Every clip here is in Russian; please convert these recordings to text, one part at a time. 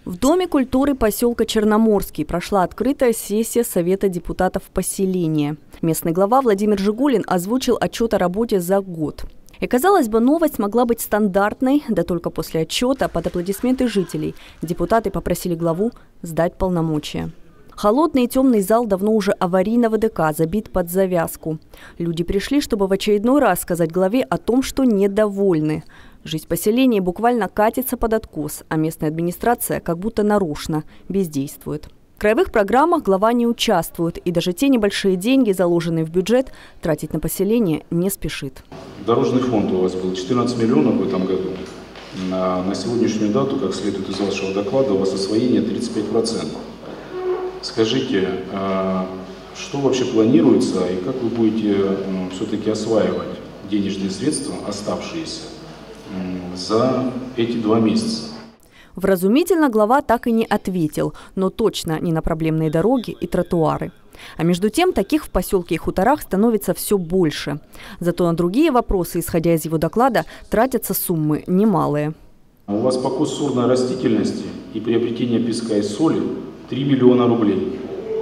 В Доме культуры поселка Черноморский прошла открытая сессия Совета депутатов поселения. Местный глава Владимир Жигулин озвучил отчет о работе за год. И, казалось бы, новость могла быть стандартной, да только после отчета под аплодисменты жителей депутаты попросили главу сдать полномочия. Холодный и темный зал давно уже аварийного ДК забит под завязку. Люди пришли, чтобы в очередной раз сказать главе о том, что недовольны. Жизнь поселения буквально катится под откос, а местная администрация как будто нарочно бездействует. В краевых программах глава не участвует, и даже те небольшие деньги, заложенные в бюджет, тратить на поселение не спешит. Дорожный фонд у вас был 14 миллионов в этом году. На сегодняшнюю дату, как следует из вашего доклада, у вас освоение 35%. Скажите, что вообще планируется и как вы будете все-таки осваивать денежные средства, оставшиеся, за эти 2 месяца? Вразумительно глава так и не ответил, но точно не на проблемные дороги и тротуары. А между тем, таких в поселке и хуторах становится все больше. Зато на другие вопросы, исходя из его доклада, тратятся суммы немалые. У вас покос сорной растительности и приобретение песка и соли 3 миллиона рублей.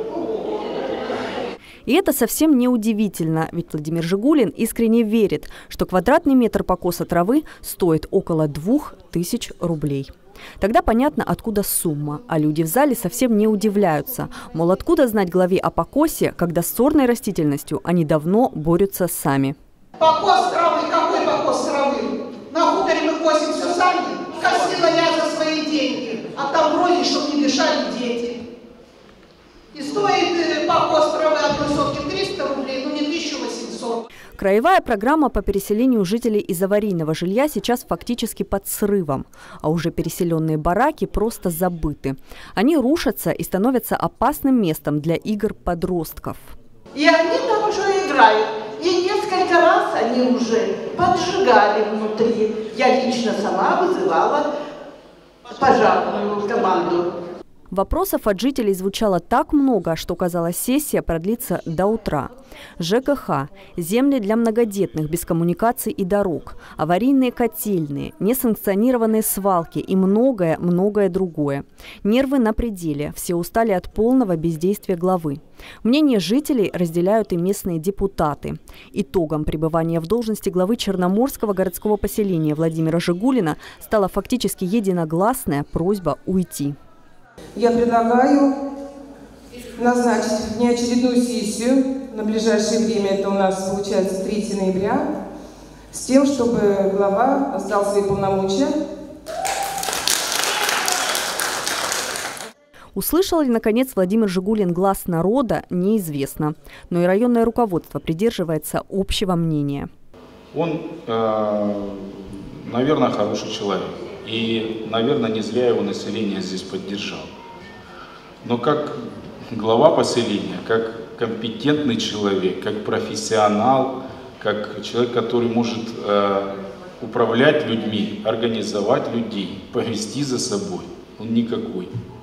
И это совсем не удивительно, ведь Владимир Жигулин искренне верит, что квадратный метр покоса травы стоит около 2000 рублей. Тогда понятно, откуда сумма, а люди в зале совсем не удивляются. Мол, откуда знать главе о покосе, когда с сорной растительностью они давно борются сами. Покос травы, какой покос травы? На хуторе мы косим все сами, косила я за свои деньги, а там вроде, чтобы не мешали дети. И стоит покос травы одной сотки 300 рублей, ну не 1800. Краевая программа по переселению жителей из аварийного жилья сейчас фактически под срывом, а уже переселенные бараки просто забыты. Они рушатся и становятся опасным местом для игр подростков. И они там уже играют. И несколько раз они уже поджигали внутри. Я лично сама вызывала пожарную команду. Вопросов от жителей звучало так много, что, казалось, сессия продлится до утра. ЖКХ, земли для многодетных без коммуникаций и дорог, аварийные котельные, несанкционированные свалки и многое другое. Нервы на пределе, все устали от полного бездействия главы. Мнение жителей разделяют и местные депутаты. Итогом пребывания в должности главы Черноморского городского поселения Владимира Жигулина стала фактически единогласная просьба уйти. Я предлагаю назначить внеочередную сессию на ближайшее время, это у нас получается 3 ноября, с тем, чтобы глава сдал свои полномочия. Услышал ли, наконец, Владимир Жигулин глас народа, неизвестно. Но и районное руководство придерживается общего мнения. Он, наверное, хороший человек. И, наверное, не зря его население здесь поддержало. Но как глава поселения, как компетентный человек, как профессионал, как человек, который может управлять людьми, организовать людей, повести за собой, он никакой.